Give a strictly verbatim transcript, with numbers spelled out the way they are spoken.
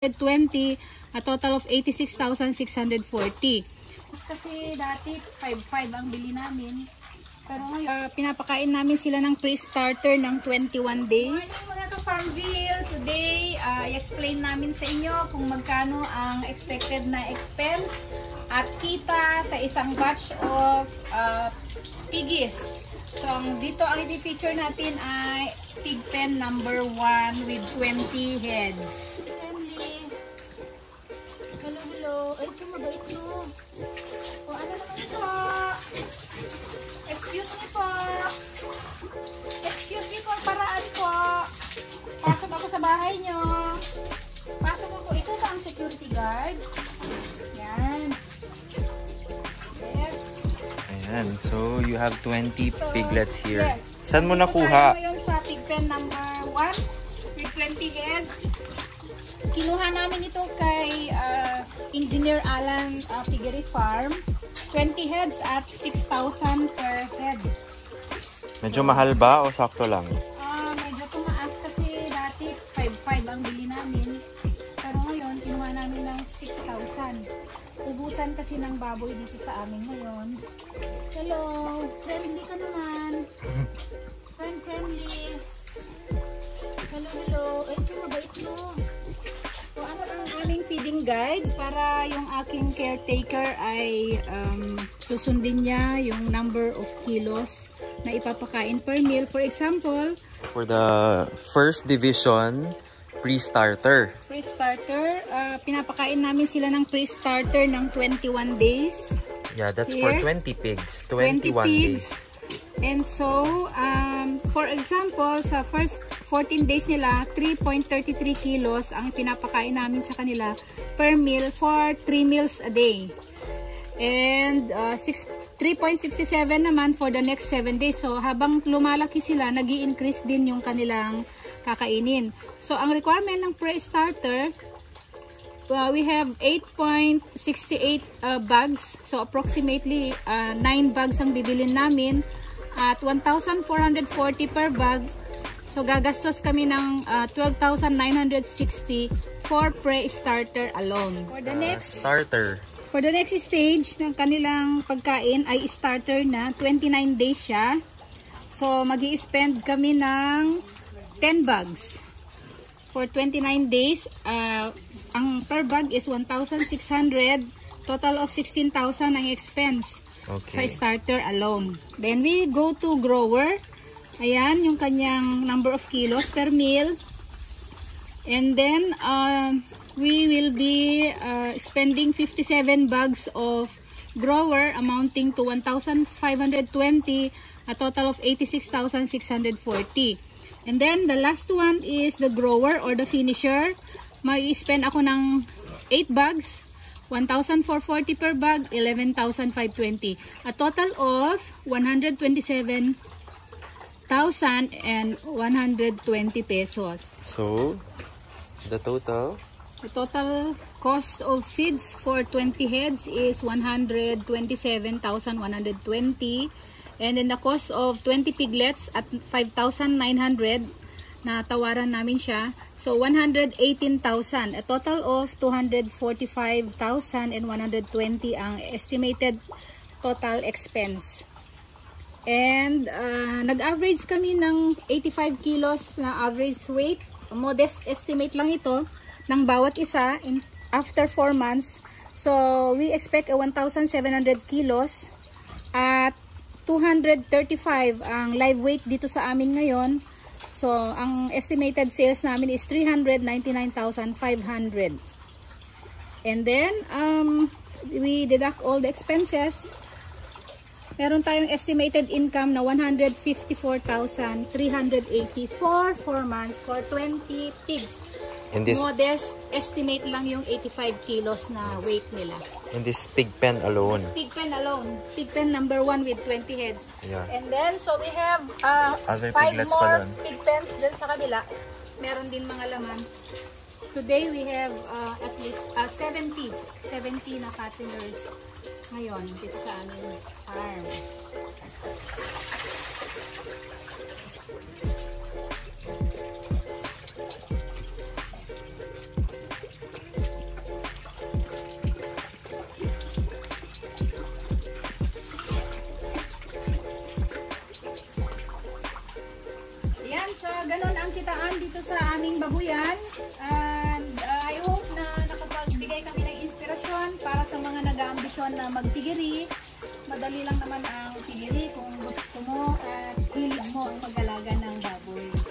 twenty, a total of eighty-six thousand six hundred forty. Kasi dati five five ang bili namin. Pero ngayon, uh, pinapakain namin sila ng pre-starter ng twenty-one days. Morning mga ka-Farmville! Today, uh, i-explain namin sa inyo kung magkano ang expected na expense at kita sa isang batch of uh, piggies. So, dito ang i-feature natin ay pig pen number one with twenty heads. Friendly. Hello, hello. Ay, ito mabait nyo. O, ano naman ito? Excuse me po. Excuse me po, paraan po. Pasok ako sa bahay nyo. Pasok ako. Ito ba ang security guard? Yan. There. Ayan. So, you have twenty so, piglets here. Yes. Saan mo nakuha? Ito ngayon sa pig pen number one with twenty heads. Kinuha namin ito kay uh, Engineer Alan uh, Piggery Farm. twenty heads at six thousand per head. Medyo mahal ba o sakto lang? Ah, uh, medyo tumaas kasi dati five five ang bili namin. Pero ngayon, kinuha namin ng six thousand. Ubusan kasi ng baboy dito sa amin ngayon. Hello! Friendly ka naman. Friend friendly. Hello, hello. Ay, ito mabait mo. So, ano ang aming feeding guide para yung aking caretaker ay um, susundin niya yung number of kilos na ipapakain per meal. For example, for the first division, pre-starter. Pre-starter, uh, pinapakain namin sila ng pre-starter ng twenty-one days. Yeah, that's Here, for twenty pigs. twenty-one twenty pigs. days. And so, um, for example, sa first fourteen days nila, three point three three kilos ang pinapakain namin sa kanila per meal for three meals a day. And uh, three point six seven naman for the next seven days. So, habang lumalaki sila, nag-i-increase din yung kanilang kakainin. So, ang requirement ng pre-starter, uh, we have eight point six eight uh, bags. So, approximately uh, nine bags ang bibilin namin at one thousand four hundred forty per bag. So, gagastos kami ng uh, twelve thousand nine hundred sixty for pre-starter alone. For the next uh, starter. For the next stage ng kanilang pagkain ay starter na. twenty-nine days siya. So, magi-spend kami ng ten bags. For twenty-nine days, uh, ang per bag is one thousand six hundred. Total of sixteen thousand ang expense. Okay. Sa starter alone. Then we go to grower. Ayan, yung kanyang number of kilos per meal. And then, uh, we will be uh, spending fifty-seven bags of grower amounting to one thousand five hundred twenty, a total of eighty-six thousand six hundred forty. And then, the last one is the grower or the finisher. Mag-spend ako ng eight bags. one thousand four hundred forty per bag, eleven thousand five hundred twenty. A total of one hundred twenty-seven thousand one hundred twenty pesos. So, the total? The total cost of feeds for twenty heads is one hundred twenty-seven thousand one hundred twenty. And then the cost of twenty piglets at five thousand nine hundred, na tawaran namin siya. So, one hundred eighteen thousand. A total of two hundred forty-five thousand one hundred twenty ang estimated total expense. And, uh, nag-average kami ng eighty-five kilos na average weight. Modest estimate lang ito ng bawat isa in, after four months. So, we expect a one thousand seven hundred kilos at two hundred thirty-five ang live weight dito sa amin ngayon. So, ang estimated sales namin is three hundred ninety-nine thousand five hundred. And then, um, we deduct all the expenses. Meron tayong estimated income na one hundred fifty-four thousand three hundred eighty for four months for twenty pigs. In this, modest estimate lang yung eighty-five kilos na weight nila. In this pig pen alone. This pig pen alone. Pig pen number one with twenty heads. Yeah. And then, so we have uh, Other five piglets more pig pens dyan sa kabila. Meron din mga laman. Today, we have uh, at least uh, seventy. seventy na fatteners ngayon dito sa aming farm. guys, uh, ganun ang kitaan dito sa aming babuyan. And uh, I hope na nakapagbigay kami ng inspirasyon para sa mga nag-aambisyon na mag-piggery. Madali lang naman ang piggery kung gusto mo at hilig mo ang mag-alaga ng baboy.